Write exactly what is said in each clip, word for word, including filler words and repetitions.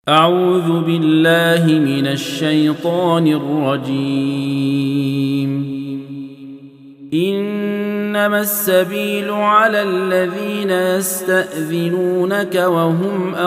أعوذ بالله من الشيطان الرجيم. إنما السبيل على الذين يستأذنونك وهم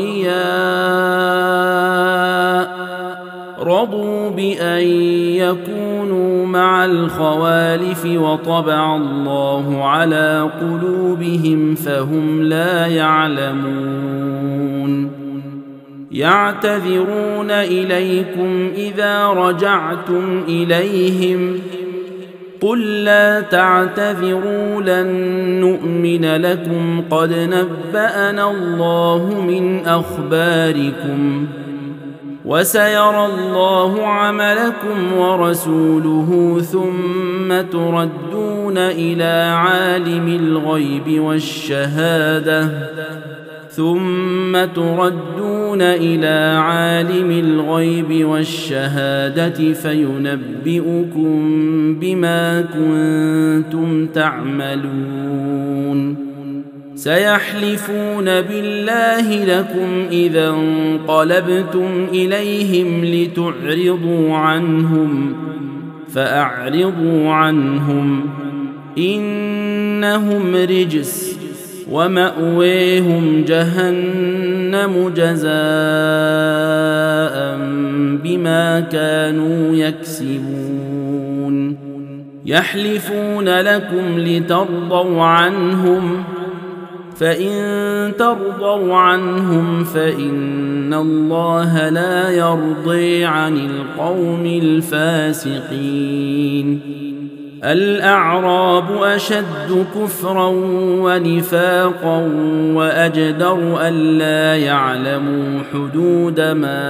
أغنياء رضوا بأن يكونوا مع الخوالف وطبع الله على قلوبهم فهم لا يعلمون. يعتذرون إليكم إذا رجعتم إليهم قل لا تعتذروا لن نؤمن لكم قد نبأنا الله من أخباركم وسيرى الله عملكم ورسوله ثم تردون إلى عالم الغيب والشهادة ثم تردون إلى عالم الغيب والشهادة فينبئكم بما كنتم تعملون. سيحلفون بالله لكم إذا انقلبتم إليهم لتعرضوا عنهم فأعرضوا عنهم إنهم رجس ومأويهم جهنم جزاء بما كانوا يكسبون. يحلفون لكم لترضوا عنهم فإن ترضوا عنهم فإن الله لا يرضي عن القوم الفاسقين. الأعراب أشد كفرا ونفاقا وأجدر ألا يعلموا حدود ما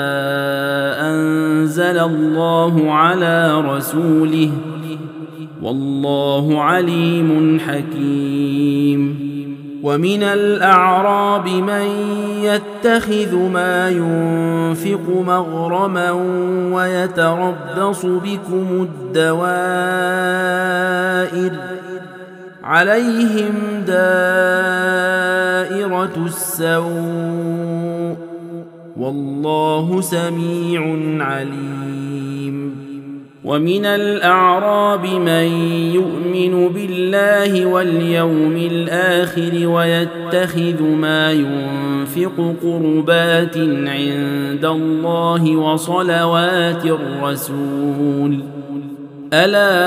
أنزل الله على رسوله والله عليم حكيم. ومن الأعراب من يتخذ ما ينفق مغرما ويتربص بكم الدوائر عليهم دائرة السوء والله سميع عليم. ومن الأعراب من يؤمن بالله واليوم الآخر ويتخذ ما ينفق قربات عند الله وصلوات الرسول ألا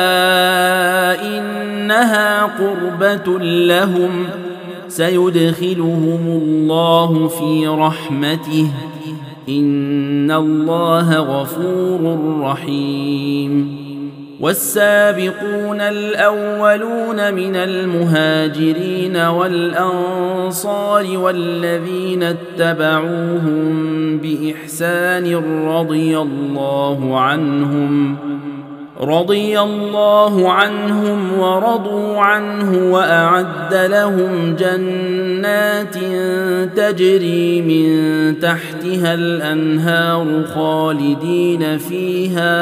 إنها قربة لهم سيدخلهم الله في رحمته إن الله غفور رحيم. والسابقون الأولون من المهاجرين والأنصار والذين اتبعوهم بإحسان رضي الله عنهم رضي الله عنهم ورضوا عنه وأعد لهم جنات تجري من تحتها الأنهار خالدين فيها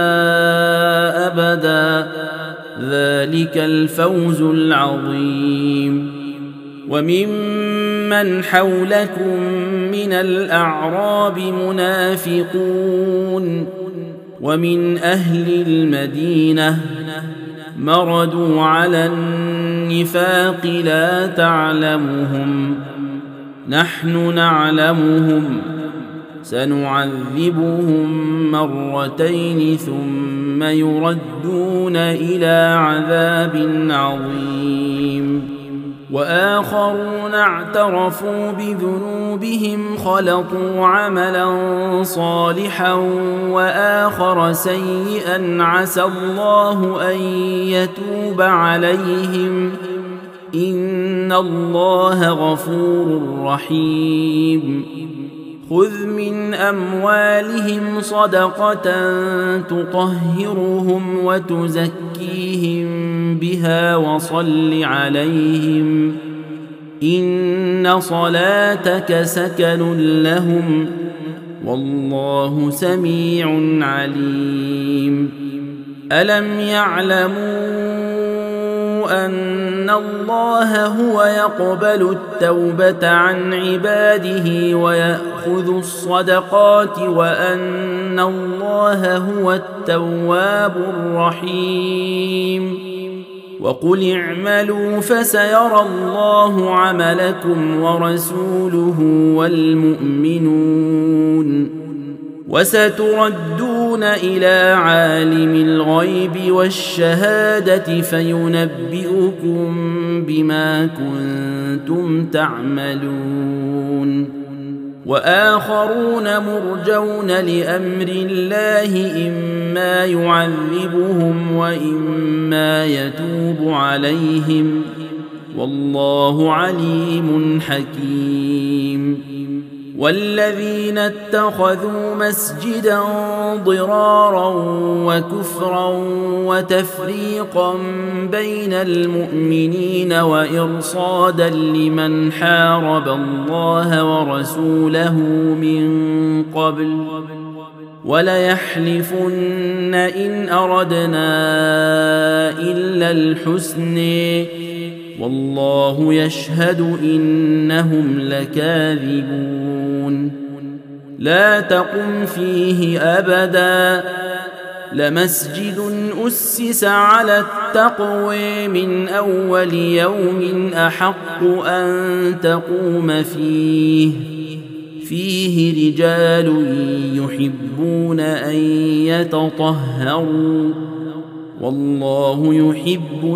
أبدا ذلك الفوز العظيم. وممن حولكم من الأعراب منافقون ومن أهل المدينة مردوا على النفاق لا تعلمهم نحن نعلمهم سنعذبهم مرتين ثم يردون إلى عذاب عظيم. وآخرون اعترفوا بذنوبهم خلطوا عملا صالحا وآخر سيئا عسى الله أن يتوب عليهم إن الله غفور رحيم. خذ من أموالهم صدقة تطهرهم وتزكيهم بها وصل عليهم إن صلاتك سكن لهم والله سميع عليم. ألم يعلموا أن الله هو يقبل التوبة عن عباده ويأخذ الصدقات وأن الله هو التواب الرحيم وقل اعملوا فسيرى الله عملكم ورسوله والمؤمنون وستردون إلى عالم الغيب والشهادة فينبئكم بما كنتم تعملون وآخرون مرجون لأمر الله إما يعذبهم وإما يتوب عليهم والله عليم حكيم والذين اتخذوا مسجدا ضرارا وكفرا وتفريقا بين المؤمنين وإرصادا لمن حارب الله ورسوله من قبل وليحلفن إن أردنا إلا الحسن والله يشهد إنهم لكاذبون لا تقم فيه أبدا لمسجد أسس على التقوى من أول يوم أحق أن تقوم فيه فيه رجال يحبون أن يتطهروا والله يحب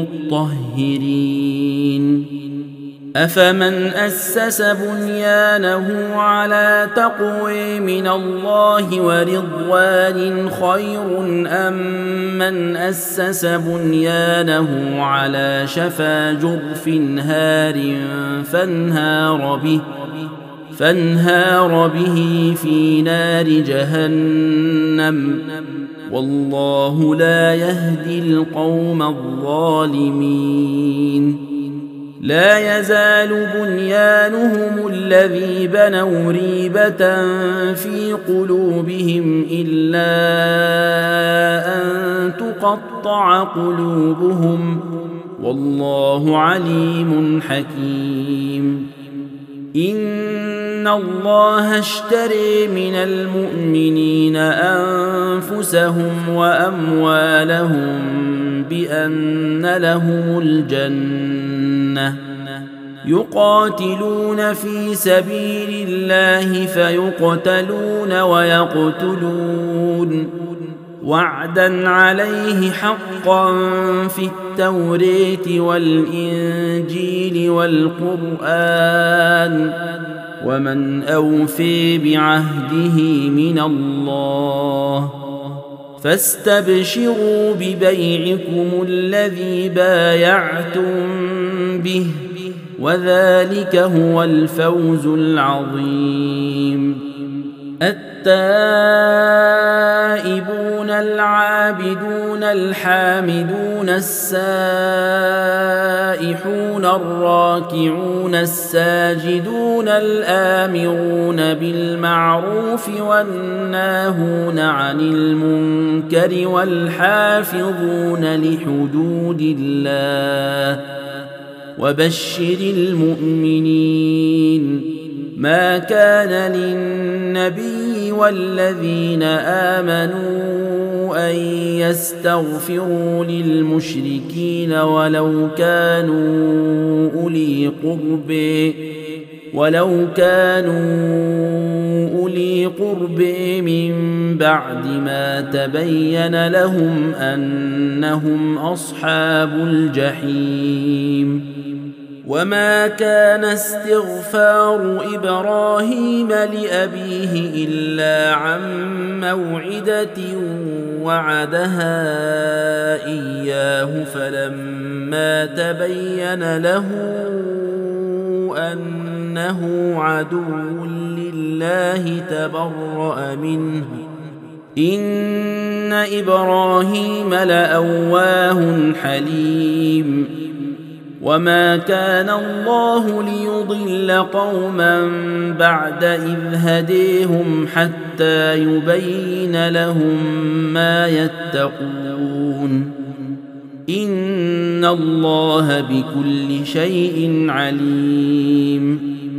المطهرين أفمن أسس بنيانه على تقوى من الله ورضوان خير أم من أسس بنيانه على شفا جرف هار فانهار به فانهار به في نار جهنم والله لا يهدي القوم الظالمين لا يزال بنيانهم الذي بنوا ريبة في قلوبهم إلا أن تقطع قلوبهم والله عليم حكيم إن الله اشتري من المؤمنين أنفسهم وأموالهم بأن لهم الجنة يقاتلون في سبيل الله فيقتلون ويقتلون وعدا عليه حقا في التوراة والإنجيل والقرآن ومن أوفي بعهده من الله فاستبشروا ببيعكم الذي بايعتم به وذلك هو الفوز العظيم التائبون العابدون الحامدون السائحون الراكعون الساجدون الآمرون بالمعروف والناهون عن المنكر والحافظون لحدود الله وبشر المؤمنين ما كان للنبي والذين آمنوا أن يستغفروا للمشركين ولو كانوا أولي قرب ولو كانوا أولي قرب من بعد ما تبين لهم أنهم أصحاب الجحيم وما كان استغفار إبراهيم لأبيه إلا عن موعدة وعدها إياه فلما تبين له أنه عدو لله تبرأ منه إن إبراهيم لأواه حليم وما كان الله ليضل قوما بعد إذ هديهم حتى يبين لهم ما يتقون إن الله بكل شيء عليم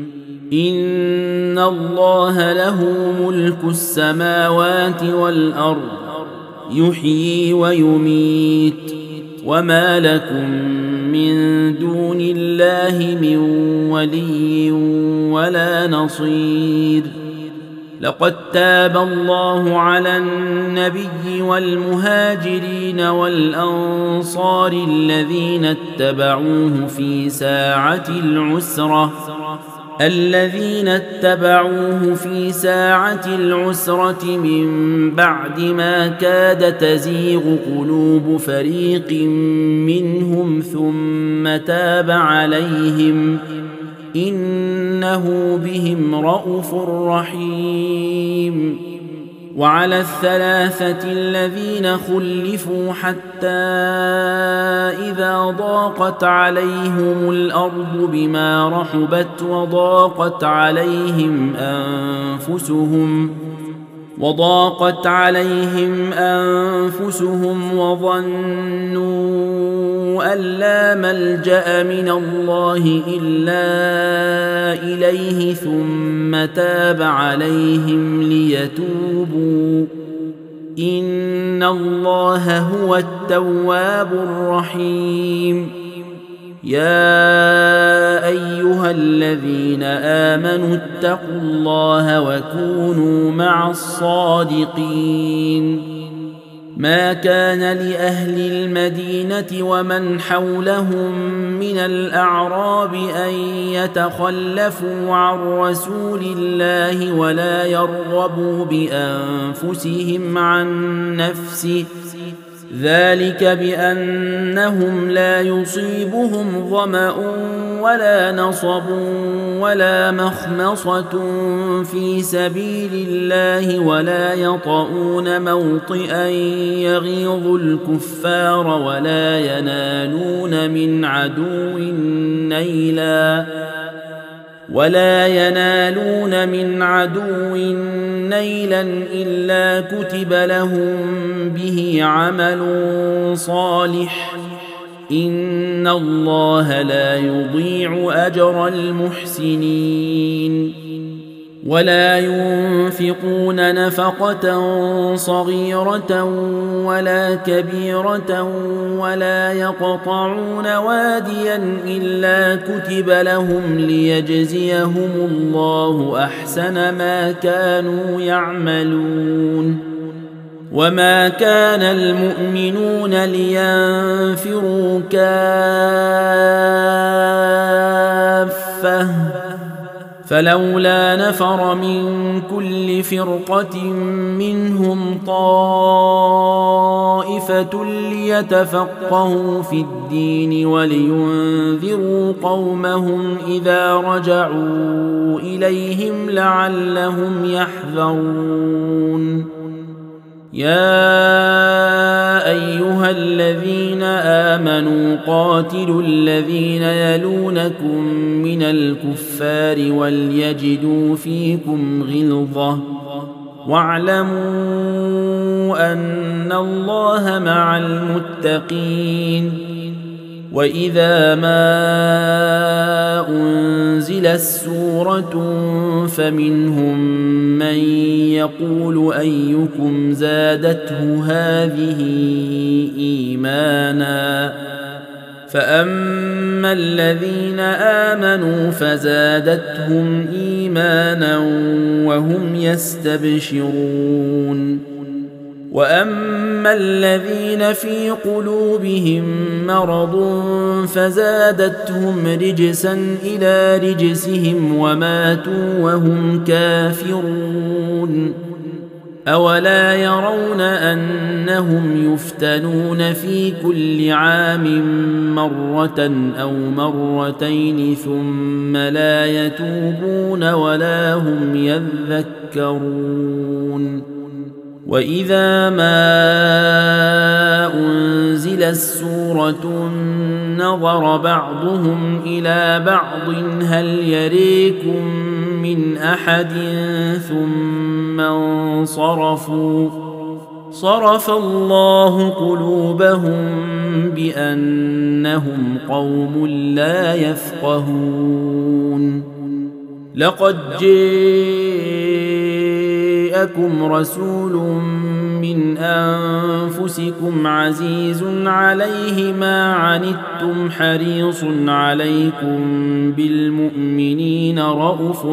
إن الله له ملك السماوات والأرض يحيي ويميت وما لكم من دون الله من ولي ولا نصير لقد تاب الله على النبي والمهاجرين والأنصار الذين اتبعوه في ساعة العسرة الذين اتبعوه في ساعة العسرة من بعد ما كاد تزيغ قلوب فريق منهم ثم تاب عليهم إنه بهم رءوف رحيم وعلى الثلاثة الذين خلفوا حتى إذا ضاقت عليهم الأرض بما رحبت وضاقت عليهم أنفسهم وضاقت عليهم أنفسهم وظنوا أن لا ملجأ من الله إلا إليه ثم تاب عليهم ليتوبوا إن الله هو التواب الرحيم يا أيها الذين آمنوا اتقوا الله وكونوا مع الصادقين ما كان لأهل المدينة ومن حولهم من الأعراب أن يتخلفوا عن رسول الله ولا يرغبوا بأنفسهم عن نفسه ذلك بأنهم لا يصيبهم ظمأ ولا نصب ولا مخمصة في سبيل الله ولا يطؤون موطئا يغيظ الكفار ولا ينالون من عدو نيلا ولا ينالون من عدو نيلا إلا كتب لهم به عمل صالح إن الله لا يضيع أجر المحسنين ولا ينفقون نفقة صغيرة ولا كبيرة ولا يقطعون واديا إلا كتب لهم ليجزيهم الله أحسن ما كانوا يعملون وما كان المؤمنون لينفروا كافة فلولا نفر من كل فرقة منهم طائفة ليتفقهوا في الدين ولينذروا قومهم إذا رجعوا إليهم لعلهم يحذرون يا أيها الذين آمنوا قاتلوا الذين يلونكم من الكفار وليجدوا فيكم غلظة واعلموا أن الله مع المتقين وإذا ما أنزلت سورة فمنهم من يقول أيكم زادته هذه إيمانا فأما الذين آمنوا فزادتهم إيمانا وهم يستبشرون وأما الذين في قلوبهم مرض فزادتهم رجسا إلى رجسهم وماتوا وهم كافرون أولا يرون أنهم يفتنون في كل عام مرة أو مرتين ثم لا يتوبون ولا هم يذكرون وإذا ما أنزلت سورة نظر بعضهم إلى بعض هل يريكم من أحد ثم انصرفوا صرف الله قلوبهم بأنهم قوم لا يفقهون لقد جاءكم رسول من أنفسكم عزيز عليه ما عنتم حريص عليكم بالمؤمنين رءوف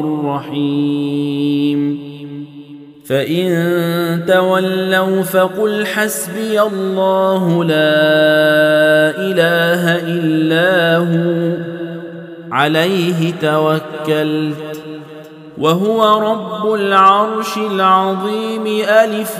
رحيم فإن تولوا فقل حسبي الله لا إله إلا هو عليه توكلت وهو رب العرش العظيم ألف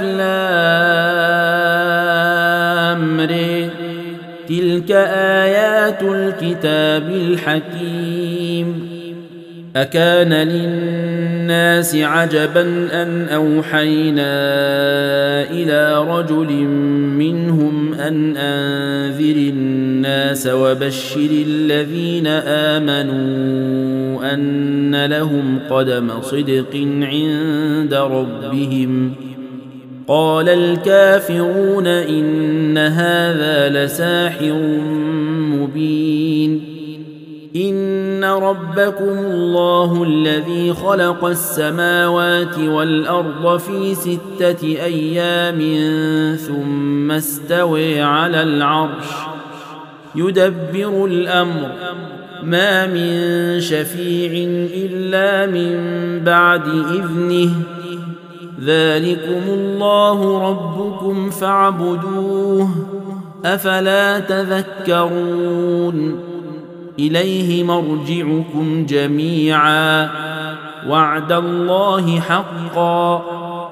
لام ر تلك آيات الكتاب الحكيم أكان للناس عجبا أن أوحينا إلى رجل منهم أن أنذر الناس وبشر الذين آمنوا أن لهم قدم صدق عند ربهم قال الكافرون إن هذا لساحر مبين إن ربكم الله الذي خلق السماوات والأرض في ستة أيام ثم استوى على العرش يدبر الأمر ما من شفيع إلا من بعد إذنه ذلكم الله ربكم فاعبدوه أفلا تذكرون إليه مرجعكم جميعا وعد الله حقا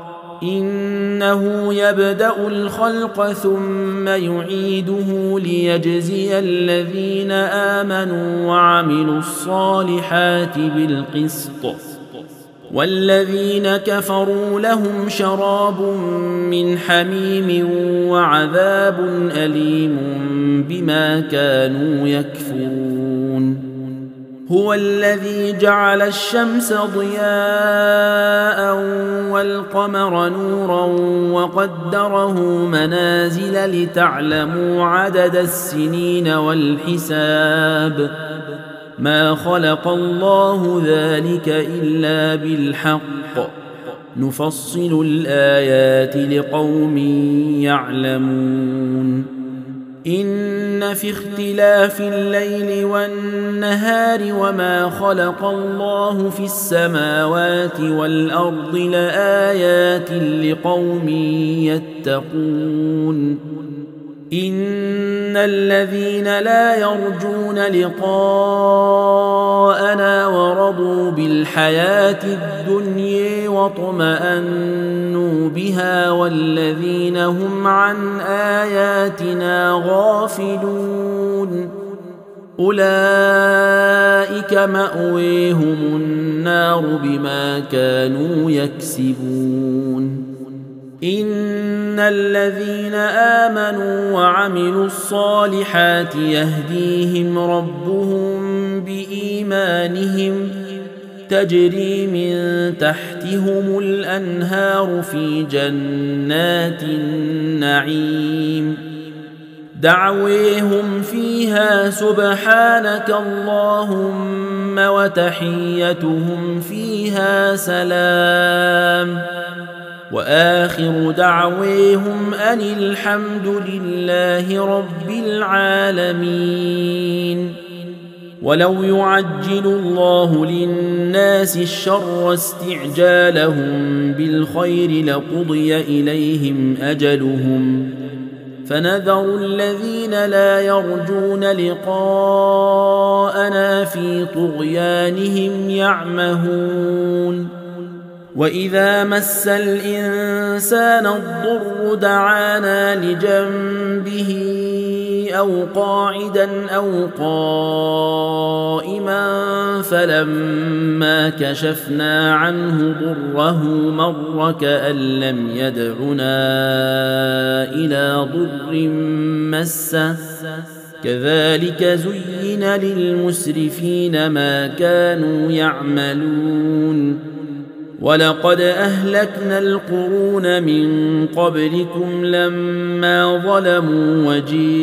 إنه يبدأ الخلق ثم يعيده ليجزي الذين آمنوا وعملوا الصالحات بالقسط والذين كفروا لهم شراب من حميم وعذاب أليم بما كانوا يكفرون هو الذي جعل الشمس ضياء والقمر نورا وقدره منازل لتعلموا عدد السنين والحساب ما خلق الله ذلك إلا بالحق نفصل الآيات لقوم يعلمون إن في اختلاف الليل والنهار وما خلق الله في السماوات والأرض لآيات لقوم يتقون إن الذين لا يرجون لقاءنا ورضوا بالحياة الدنيا واطمأنوا بها والذين هم عن آياتنا غافلون أولئك مأويهم النار بما كانوا يكسبون إن الذين آمنوا وعملوا الصالحات يهديهم ربهم بإيمانهم تجري من تحتهم الأنهار في جنات النعيم دعويهم فيها سبحانك اللهم وتحيتهم فيها سلام وآخر دعويهم أن الحمد لله رب العالمين ولو يعجل الله للناس الشر استعجالهم بالخير لقضي إليهم أجلهم فنذر الذين لا يرجون لقاءنا في طغيانهم يعمهون وإذا مس الإنسان الضر دعانا لجنبه أو قاعدا أو قائما فلما كشفنا عنه ضره مر كأن لم يدعنا إلى ضر مسه كذلك زين للمسرفين ما كانوا يعملون ولقد أهلكنا القرون من قبلكم لما ظلموا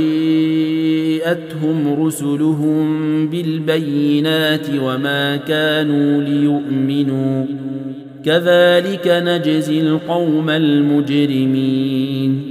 وجيءتهم رسلهم بالبينات وما كانوا ليؤمنوا كذلك نجزي القوم المجرمين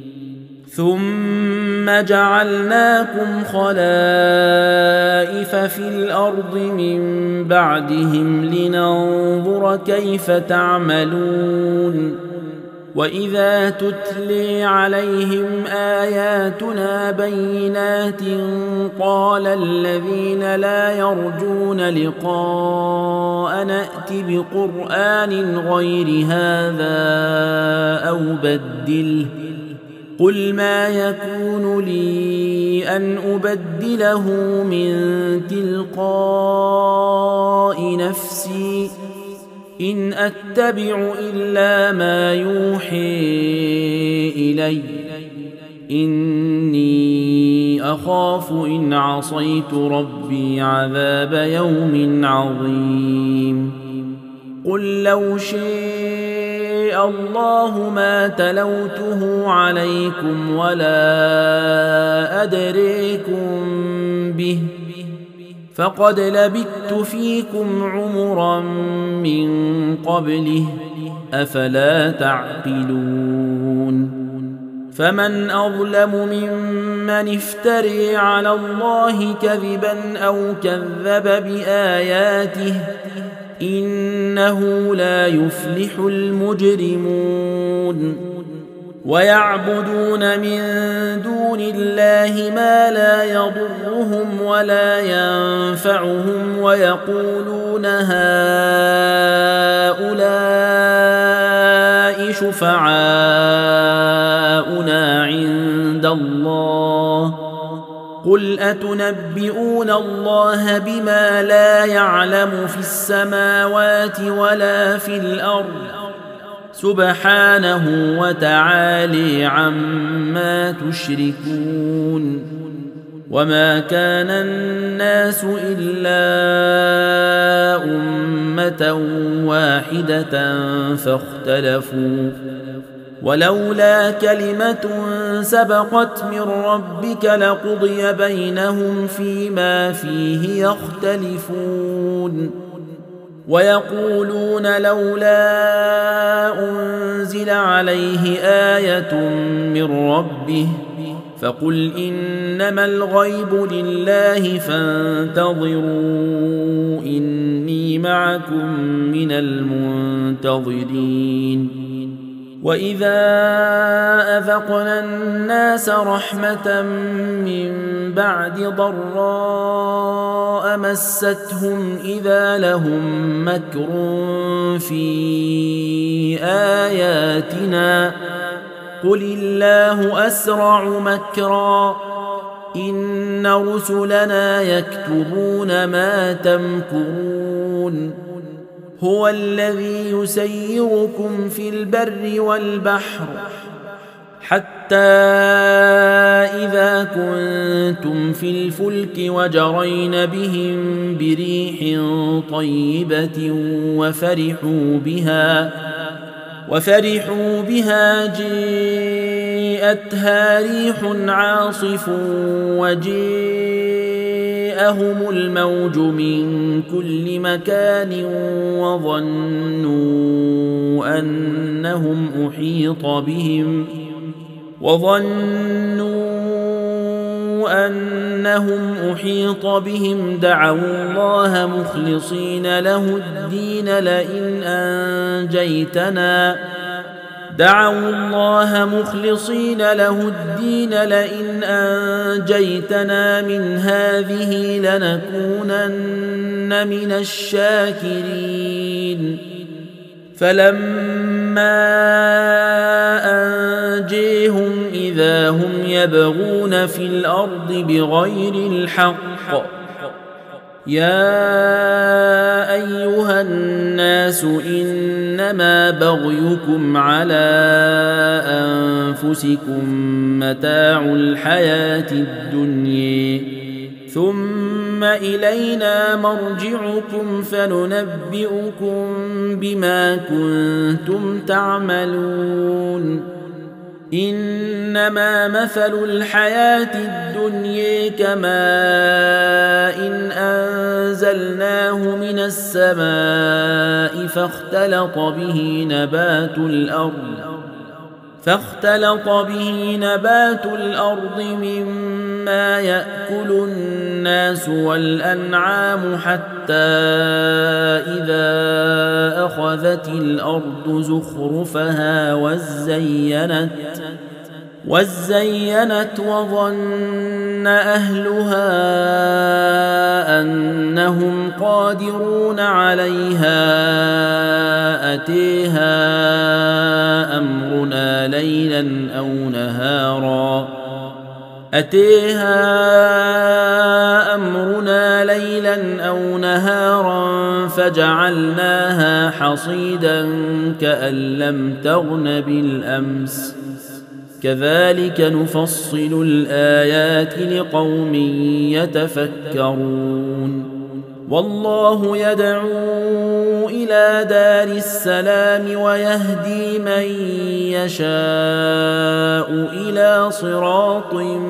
ثم جعلناكم خلائف في الأرض من بعدهم لننظر كيف تعملون وإذا تتلي عليهم آياتنا بينات قال الذين لا يرجون لقاء نأت بقرآن غير هذا أو بدله قل ما يكون لي أن أبدله من تلقاء نفسي إن أتبع إلا ما يوحي إلي إني أخاف إن عصيت ربي عذاب يوم عظيم قل لو شاء الله ما تلوته عليكم ولا أدريكم به فقد لبثت فيكم عمرا من قبله أفلا تعقلون فمن أظلم ممن افتري على الله كذبا أو كذب بآياته إنه لا يفلح المجرمون ويعبدون من دون الله ما لا يضرهم ولا ينفعهم ويقولون هؤلاء شفعاؤنا عند الله قل أتنبئون الله بما لا يعلم في السماوات ولا في الأرض سبحانه وتعالى عما تشركون وما كان الناس إلا أمة واحدة فاختلفوا ولولا كلمة سبقت من ربك لقضي بينهم فيما فيه يختلفون ويقولون لولا أنزل عليه آية من ربه فقل إنما الغيب لله فانتظروا إني معكم من المنتظرين وإذا أذقنا الناس رحمة من بعد ضراء مستهم إذا لهم مكر في آياتنا قل الله أسرع مكرا إن رسلنا يكتبون ما تمكرون هو الذي يسيركم في البر والبحر حتى إذا كنتم في الفلك وجرين بهم بريح طيبة وفرحوا بها وفرحوا بها جيءتها ريح عاصف وجيءهم الموج من كل مكان وظنوا أنهم أحيط بهم وظنوا أنهم أحيط بهم دعوا الله مخلصين له الدين لئن أنجيتنا دعوا الله مخلصين له الدين لئن أنجيتنا من هذه لنكونن من الشاكرين فلما أنجيهم إذا هم يبغون في الأرض بغير الحق يا أيها الناس إنما بغيكم على أنفسكم متاع الحياة الدنيا ثم إلينا مرجعكم فننبئكم بما كنتم تعملون إنما مثل الحياة الدنيا كماء إن أنزلناه من السماء فاختلط به نبات الأرض فاختلط به نبات الأرض مما يأكل الناس والأنعام حتى إذا أخذت الأرض زخرفها وزينت وزينت وظن أهلها أنهم قادرون عليها أتيها أمرنا ليلا أو نهارا أتيها أمرنا ليلا أو نهارا فجعلناها حصيدا كأن لم تغن بالأمس كذلك نفصل الآيات لقوم يتفكرون والله يدعو إلى دار السلام ويهدي من يشاء إلى صراط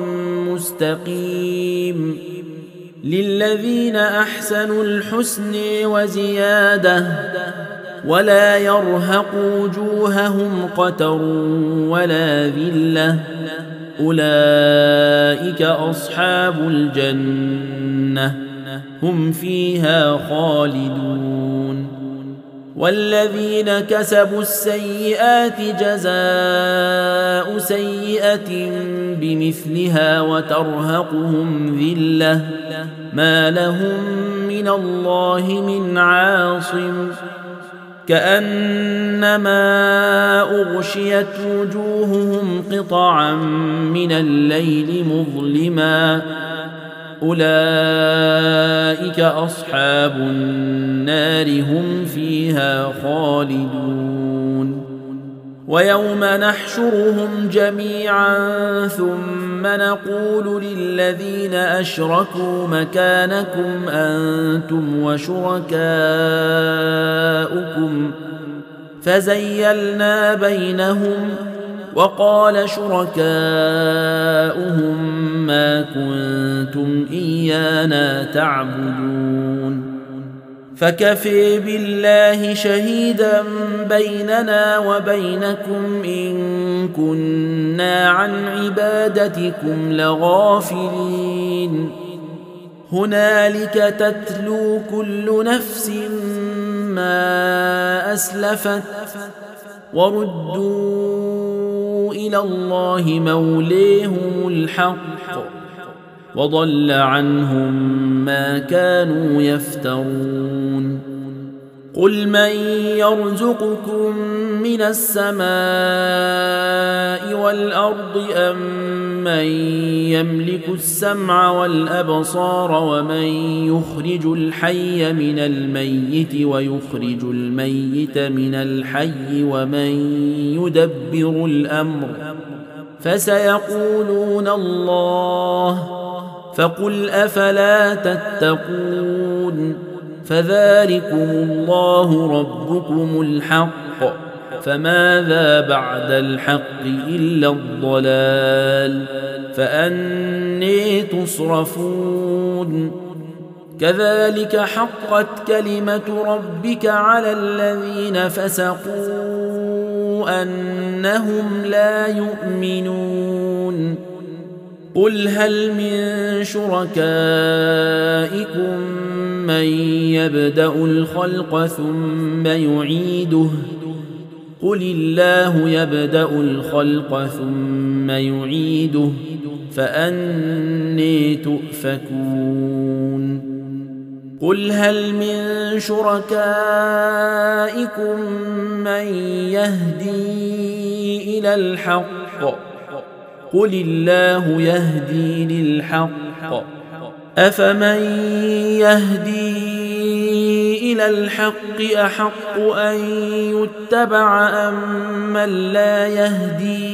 مستقيم للذين أحسنوا الحسن وزيادة ولا يرهق وجوههم قتر ولا ذلة أولئك أصحاب الجنة هم فيها خالدون والذين كسبوا السيئات جزاء سيئة بمثلها وترهقهم ذلة ما لهم من الله من عاصم كأنما أغشيت وجوههم قطعا من الليل مظلما أولئك أصحاب النار هم فيها خالدون ويوم نحشرهم جميعا ثم نقول للذين أشركوا مكانكم أنتم وشركاؤكم فزيلنا بينهم وقال شركاؤهم ما كنتم إيانا تعبدون فكفي بالله شهيدا بيننا وبينكم إن كنا عن عبادتكم لغافلين هنالك تتلو كل نفس ما أسلفت وردوا إلى الله موليهم الحق وضل عنهم ما كانوا يفترون قل من يرزقكم من السماء والأرض أم من يملك السمع والأبصار ومن يخرج الحي من الميت ويخرج الميت من الحي ومن يدبر الأمر فسيقولون الله فقل أفلا تتقون فذلكم الله ربكم الحق فماذا بعد الحق إلا الضلال فأني تصرفون كذلك حقت كلمة ربك على الذين فسقوا أنهم لا يؤمنون قل هل من شركائكم من يبدأ الخلق ثم يعيده قل الله يبدأ الخلق ثم يعيده فأني تؤفكون قل هل من شركائكم من يهدي إلى الحق قل الله يهدي للحق أفمن يهدي إلى الحق أحق أن يتبع أم من لا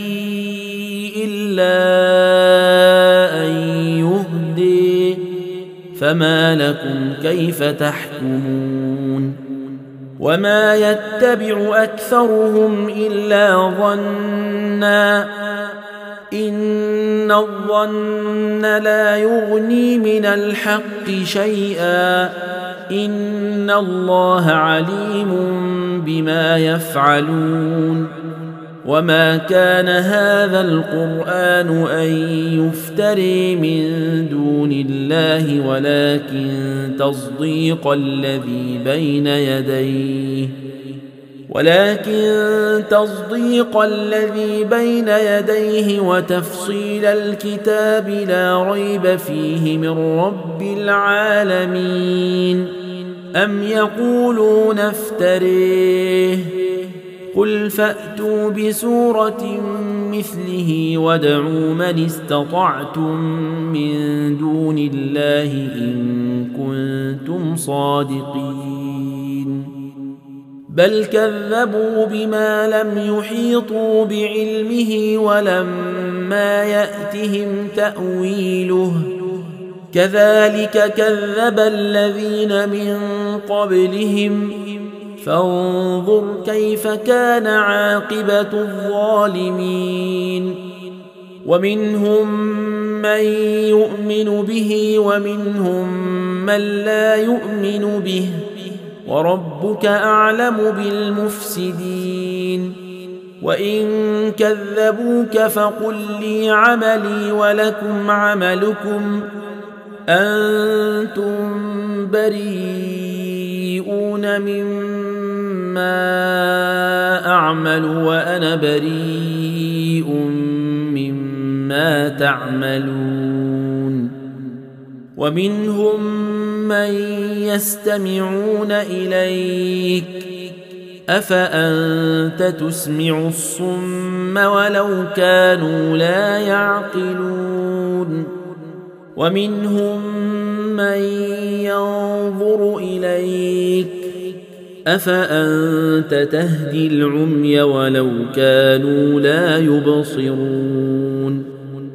يهدي إلا أن يهدي فما لكم كيف تحكمون وما يتبع أكثرهم إلا ظنا إن الظن لا يغني من الحق شيئا إن الله عليم بما يفعلون وما كان هذا القرآن أن يفتري من دون الله ولكن تصديق الذي بين يديه ولكن تصديق الذي بين يديه وتفصيل الكتاب لا ريب فيه من رب العالمين أم يقولون افتريه قل فأتوا بسورة مثله وادعوا من استطعتم من دون الله إن كنتم صادقين بل كذبوا بما لم يحيطوا بعلمه ولما يأتهم تأويله كذلك كذب الذين من قبلهم فانظر كيف كان عاقبة الظالمين ومنهم من يؤمن به ومنهم من لا يؤمن به وربك أعلم بالمفسدين وإن كذبوك فقل لي عملي ولكم عملكم أنتم بريئون مما أعمل وأنا بريء مما تعملون ومنهم من يستمعون إليك أفأنت تسمع الصم ولو كانوا لا يعقلون ومنهم من ينظر إليك أفأنت تهدي العمي ولو كانوا لا يبصرون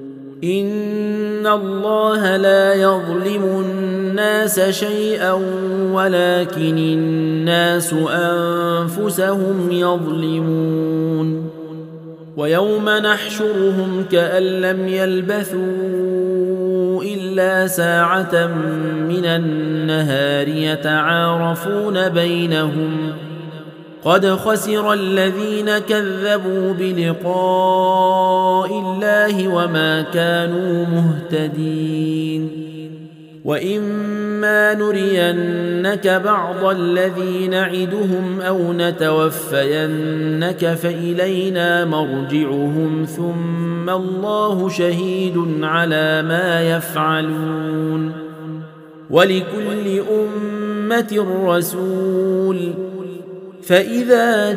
إن الله لا يظلم الناس شيئا ولكن الناس أنفسهم يظلمون ويوم نحشرهم كأن لم يلبثوا إلا ساعة من النهار يتعارفون بينهم قد خسر الذين كذبوا بلقاء الله وما كانوا مهتدين وإما نرينك بعض الذي نعدهم أو نتوفينك فإلينا مرجعهم ثم الله شهيد على ما يفعلون ولكل أمة رسول فإذا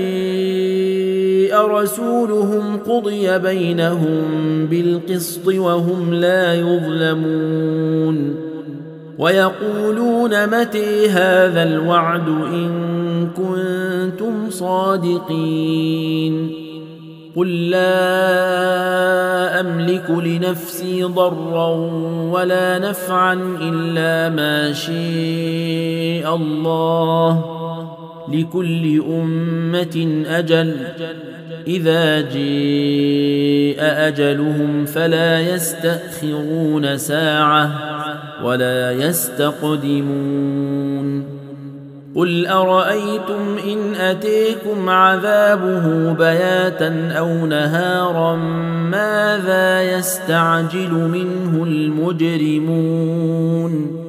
جاء رسولهم قضي بينهم بالقسط وهم لا يظلمون ويقولون متى هذا الوعد إن كنتم صادقين قل لا أملك لنفسي ضرا ولا نفعا إلا ما شاء الله لكل أمة أجل إذا جاء أجلهم فلا يستأخرون ساعة ولا يستقدمون قل أرأيتم إن أتيكم عذابه بياتا أو نهارا ماذا يستعجل منه المجرمون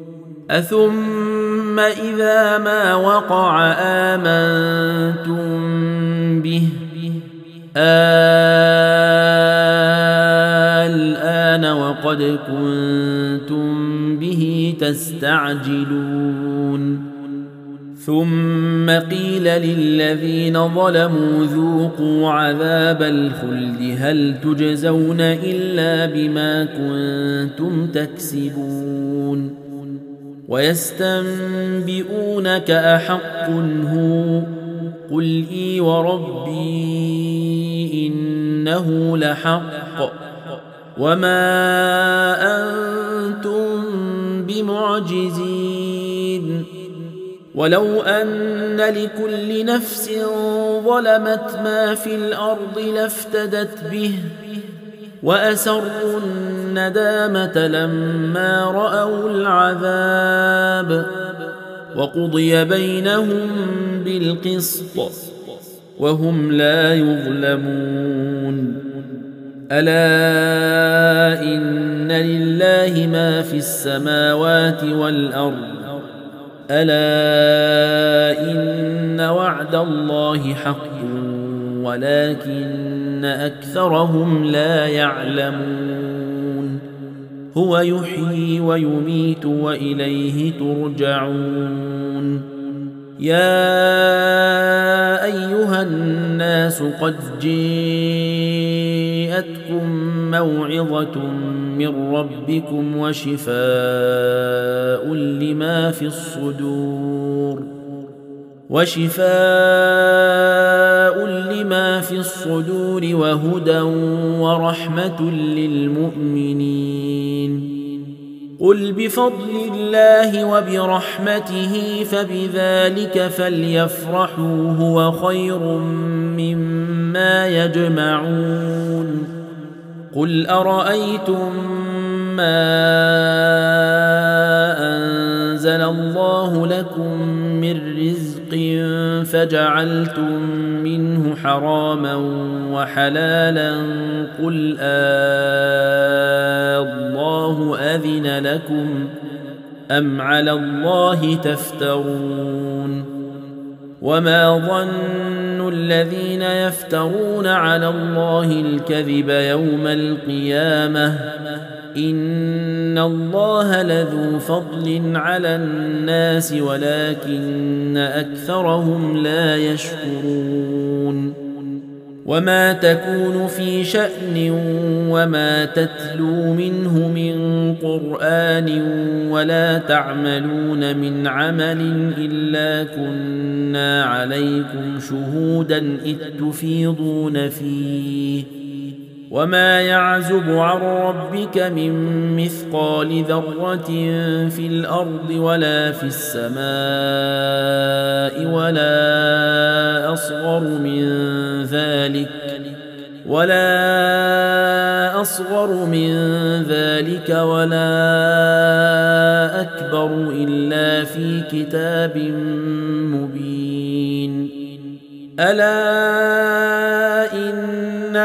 أثم إذا ما وقع آمنتم به الآن وقد كنتم به تستعجلون ثم قيل للذين ظلموا ذوقوا عذاب الخلد هل تجزون إلا بما كنتم تكسبون ويستنبئونك أحق هو قل إي وربي إنه لحق وما أنتم بمعجزين ولو أن لكل نفس ظلمت ما في الأرض لافتدت به وأسروا الندامة لما رأوا العذاب وقضي بينهم بالقسط وهم لا يظلمون ألا إن لله ما في السماوات والأرض ألا إن وعد الله حق ولكن أكثرهم لا يعلمون هو يحيي ويميت وإليه ترجعون يا أيها الناس قد جاءتكم موعظة من ربكم وشفاء لما في الصدور وشفاء لما في الصدور وهدى ورحمة للمؤمنين قل بفضل الله وبرحمته فبذلك فليفرحوا هو خير مما يجمعون قل أرأيتم ما أنزل الله لكم من رزق فجعلتم منه حراما وحلالا قل آه الله أذن لكم أم على الله تفترون وما ظن الذين يفترون على الله الكذب يوم القيامة إن الله لذو فضل على الناس ولكن أكثرهم لا يشكرون وما تكون في شأن وما تتلو منه من قرآن ولا تعملون من عمل إلا كنا عليكم شهودا إذ تفيضون فيه وما يعزب عن ربك من مثقال ذرة في الأرض ولا في السماء ولا أصغر من ذلك ولا أصغر من ذلك ولا أكبر إلا في كتاب مبين ألا إن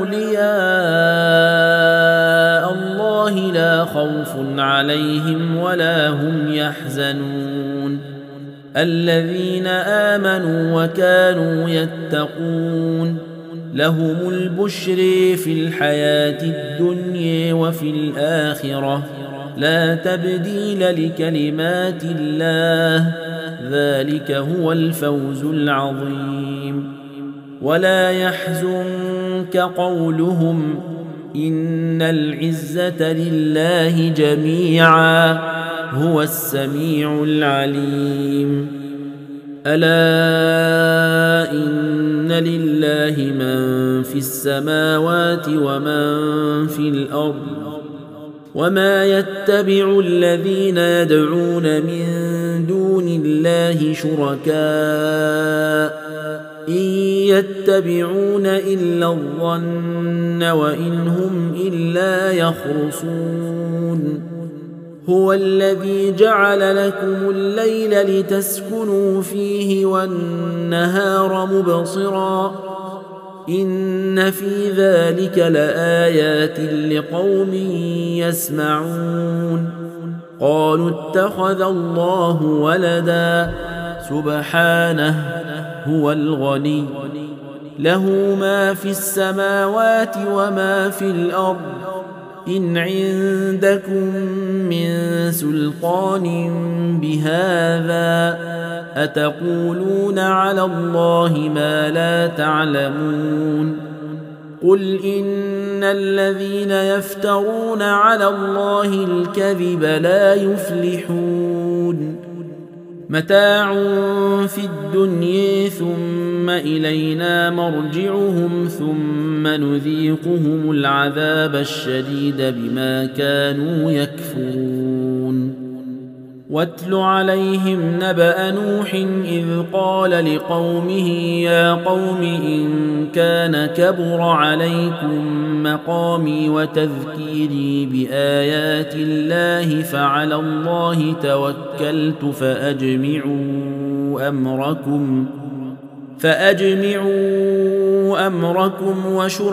أولياء الله لا خوف عليهم ولا هم يحزنون الذين آمنوا وكانوا يتقون لهم البشر في الحياة الدنيا وفي الآخرة لا تبديل لكلمات الله ذلك هو الفوز العظيم ولا يحزنك قولهم إن العزة لله جميعا هو السميع العليم ألا إن لله من في السماوات ومن في الأرض وما يتبع الذين يدعون من دون الله شركاء إن يتبعون إلا الظن وإن هم إلا يخرصون هو الذي جعل لكم الليل لتسكنوا فيه والنهار مبصرا إن في ذلك لآيات لقوم يسمعون قالوا اتخذ الله ولدا سبحانه هو الغني له ما في السماوات وما في الأرض إن عندكم من سلطان بهذا أتقولون على الله ما لا تعلمون قل إن الذين يفترون على الله الكذب لا يفلحون متاع في الدنيا ثم إلينا مرجعهم ثم نذيقهم العذاب الشديد بما كانوا يكفرون واتل عليهم نبأ نوح إذ قال لقومه يا قوم إن كان كبر عليكم مقامي وتذكيري بآيات الله فعلى الله توكلت فأجمعوا أمركم فأجمعوا أمركم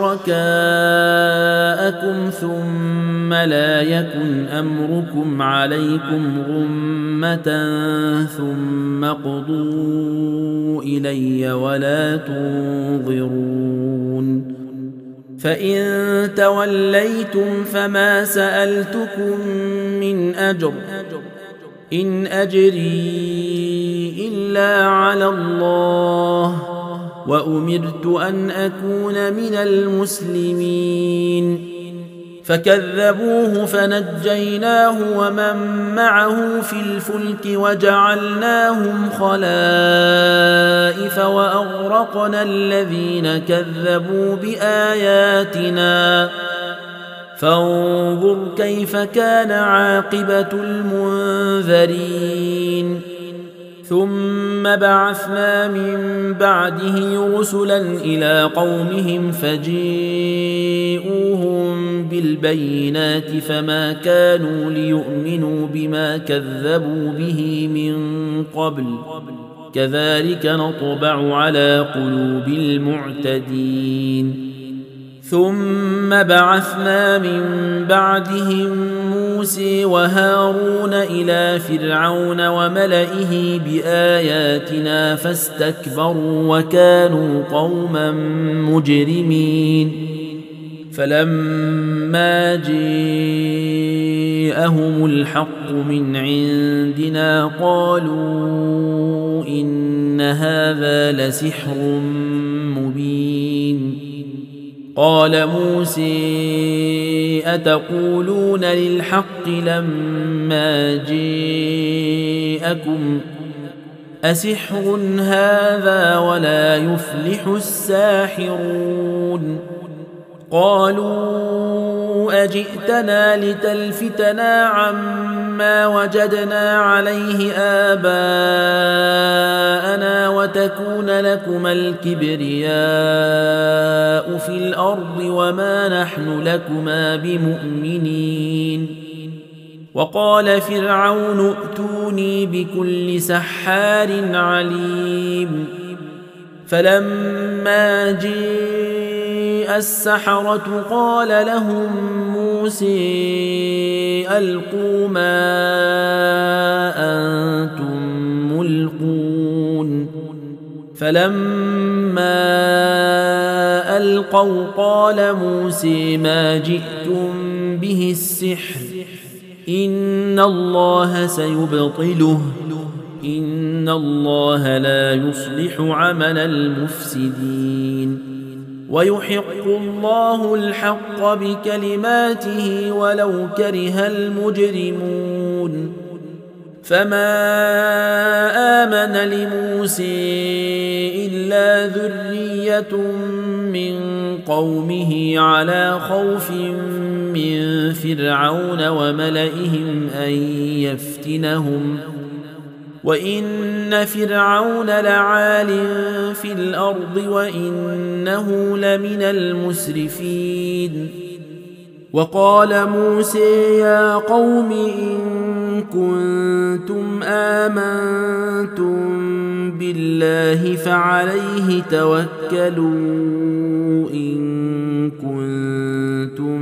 وشركاءكم ثم لا يكن أمركم عليكم غمة ثم اقضوا إلي ولا تنظرون فإن توليتم فما سألتكم من أجر إن أجري إلا على الله وأمرت أن أكون من المسلمين فكذبوه فنجيناه ومن معه في الفلك وجعلناهم خلائف وأغرقنا الذين كذبوا بآياتنا فانظر كيف كان عاقبة المنذرين ثم بعثنا من بعده رسلا إلى قومهم فجيءوهم بالبينات فما كانوا ليؤمنوا بما كذبوا به من قبل كذلك نطبع على قلوب المعتدين ثم بعثنا من بعدهم موسى وهارون إلى فرعون وملئه بآياتنا فاستكبروا وكانوا قوما مجرمين فلما جاءهم الحق من عندنا قالوا إن هذا لسحر مبين قال موسى أتقولون للحق لما جاءكم أسحر هذا ولا يفلح الساحرون قالوا أجئتنا لتلفتنا عما وجدنا عليه آباءنا وتكون لكما الكبرياء في الأرض وما نحن لكما بمؤمنين وقال فرعون ائتوني بكل سحار عليم فلما جاء السحرة قال لهم موسى ألقوا ما أنتم ملقون فلما ألقوا قال موسى ما جئتم به السحر إن الله سيبطله إن الله لا يصلح عمل المفسدين ويحق الله الحق بكلماته ولو كره المجرمون فما آمن لموسى إلا ذرية من قومه على خوف من فرعون وملئهم أن يفتنهم وإن فرعون لعال في الأرض وإنه لمن المسرفين وقال موسى يا قوم إن كنتم آمنتم بالله فعليه توكلوا إن كنتم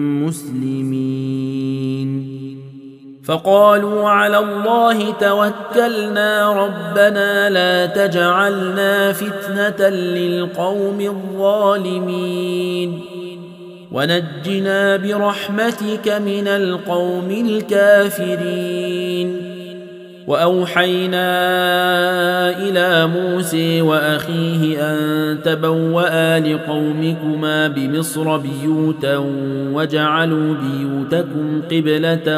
مسلمين فقالوا على الله توكلنا ربنا لا تجعلنا فتنة للقوم الظالمين ونجنا برحمتك من القوم الكافرين وأوحينا إلى موسى وأخيه أن تبوأ لقومكما بمصر بيوتا وجعلوا بيوتكم قبلة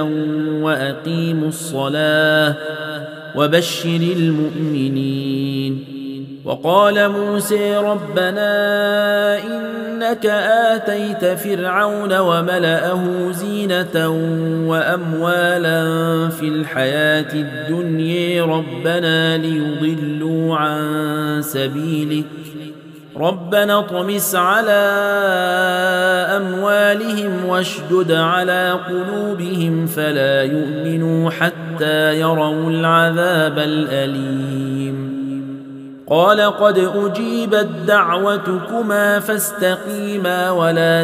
وأقيموا الصلاة وبشر المؤمنين وقال موسى ربنا إنك آتيت فرعون وملأه زينة وأموالا في الحياة الدنيا ربنا ليضلوا عن سبيلك ربنا اطمس على أموالهم واشدد على قلوبهم فلا يؤمنوا حتى يروا العذاب الأليم قال قد أجيبت دعوتكما فاستقيما ولا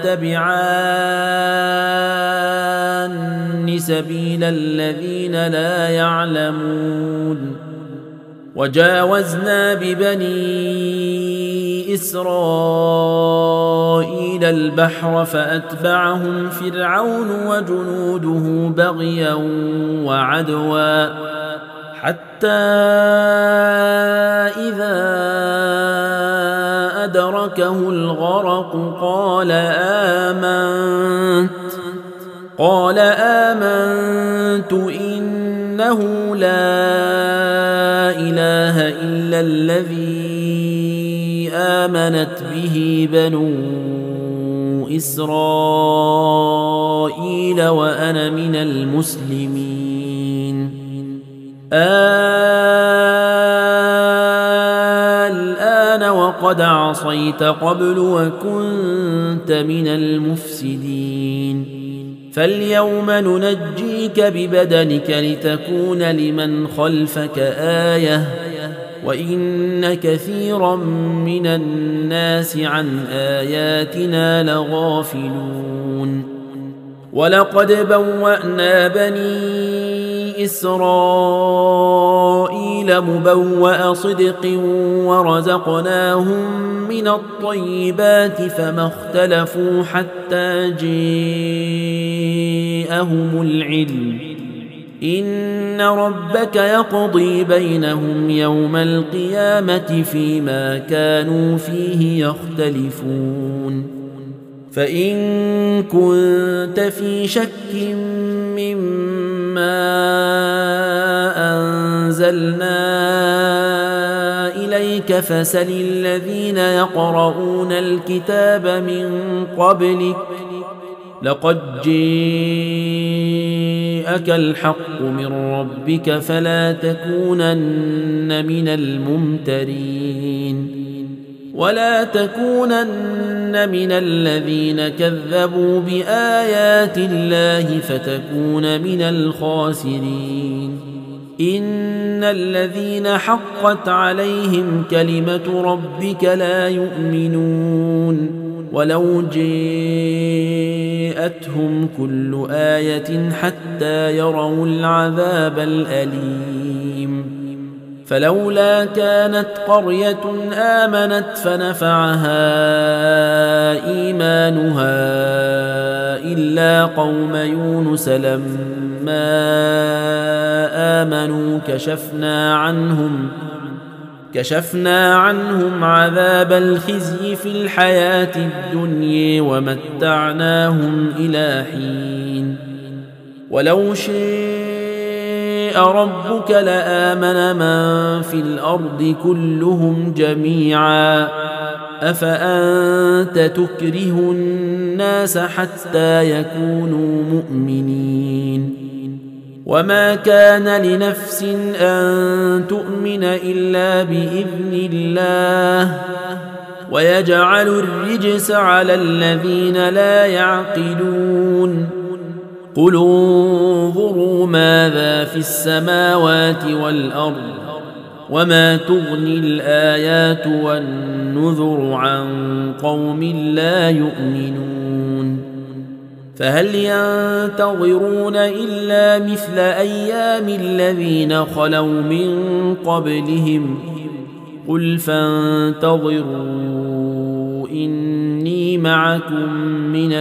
تتبعان سبيل الذين لا يعلمون وجاوزنا ببني إسرائيل البحر فأتبعهم فرعون وجنوده بغيا وعدوا حتى إذا أدركه الغرق قال آمنت قال آمنت إنه لا إله إلا الذي آمنت به بنو إسرائيل وأنا من المسلمين الآن وقد عصيت قبل وكنت من المفسدين فاليوم ننجيك ببدنك لتكون لمن خلفك آية وإن كثيرا من الناس عن آياتنا لغافلون ولقد بوأنا بني إسرائيل مبوأ صدق ورزقناهم من الطيبات فما اختلفوا حتى جاءهم العلم إن ربك يقضي بينهم يوم القيامة فيما كانوا فيه يختلفون فإن كنت في شك مما أنزلنا إليك فسل الذين يقرؤون الكتاب من قبلك لقد جاءك الحق من ربك فلا تكونن من الممترين ولا تكونن من الذين كذبوا بآيات الله فتكون من الخاسرين إن الذين حقت عليهم كلمة ربك لا يؤمنون ولو جاءتهم كل آية حتى يروا العذاب الأليم فلولا كانت قرية آمنت فنفعها إيمانها إلا قوم يونس لما آمنوا كشفنا عنهم كشفنا عنهم عذاب الخزي في الحياة الدنيا ومتعناهم إلى حين ولو شاء ربك لآمن من في الأرض كلهم جميعا أفأنت تكره الناس حتى يكونوا مؤمنين وما كان لنفس أن تؤمن إلا بإذن الله ويجعل الرجس على الذين لا يعقلون قل انظروا ماذا في السماوات والأرض وما تغني الآيات والنذر عن قوم لا يؤمنون فهل ينتظرون إلا مثل أيام الذين خلوا من قبلهم قل فانتظروا إني معكم من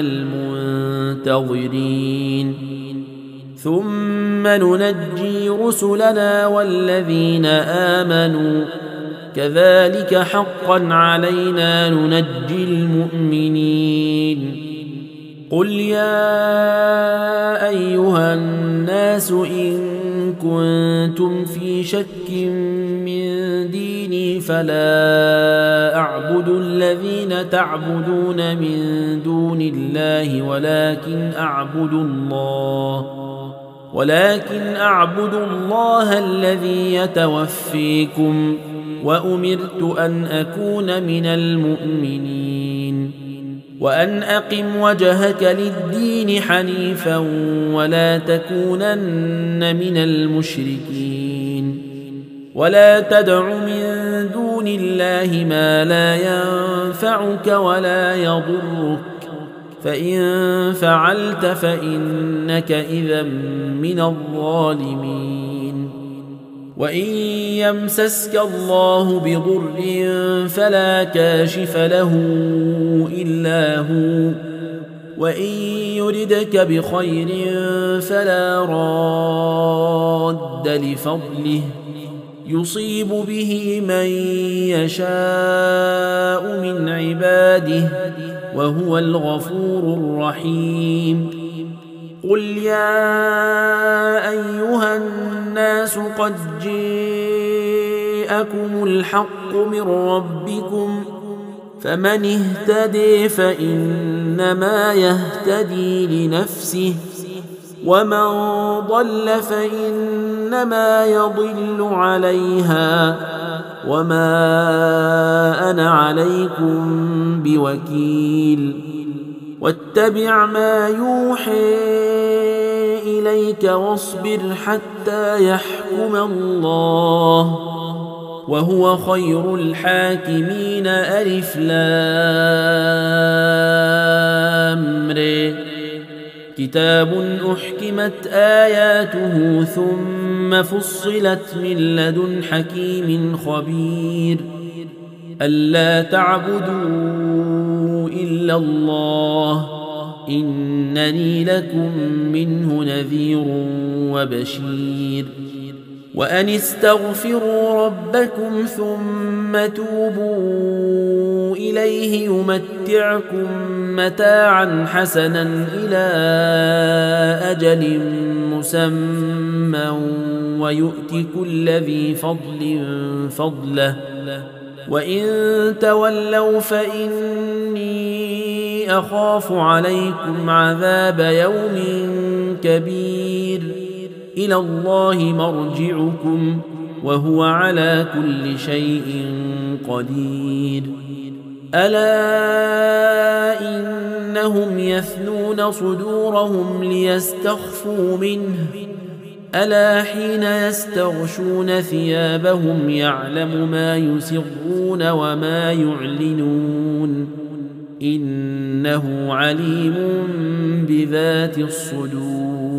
المنتظرين ثم ننجي رسلنا والذين آمنوا كذلك حقا علينا ننجي المؤمنين قل يا أيها الناس إن كنتم في شك من ديني فلا أعبد الذين تعبدون من دون الله ولكن أعبد الله ولكن أعبد الله الذي يتوفيكم وأمرت أن أكون من المؤمنين وأن أقم وجهك للدين حنيفا ولا تكونن من المشركين ولا تدع من دون الله ما لا ينفعك ولا يضرك فإن فعلت فإنك إذا من الظالمين وإن يمسسك الله بضر فلا كاشف له إلا هو وإن يردك بخير فلا راد لفضله يصيب به من يشاء من عباده وهو الغفور الرحيم قل يا أيها الناس قد جاءكم الحق من ربكم فمن اهتدي فإنما يهتدي لنفسه ومن ضل فإنما يضل عليها وما أنا عليكم بوكيل واتبع ما يوحي إليك واصبر حتى يحكم الله وهو خير الحاكمين ألف لام ر كتاب أحكمت آياته ثم فصلت من لدن حكيم خبير ألا تعبدوا إلا الله إنني لكم منه نذير وبشير وأن استغفروا ربكم ثم توبوا إليه يمتعكم متاعا حسنا إلى أجل مسمى ويؤت كل ذي فضل فضله وإن تولوا فإني أخاف عليكم عذاب يوم كبير إلى الله مرجعكم وهو على كل شيء قدير ألا إنهم يثنون صدورهم ليستخفوا منه ألا حين يستغشون ثيابهم يعلم ما يسرون وما يعلنون إنه عليم بذات الصدور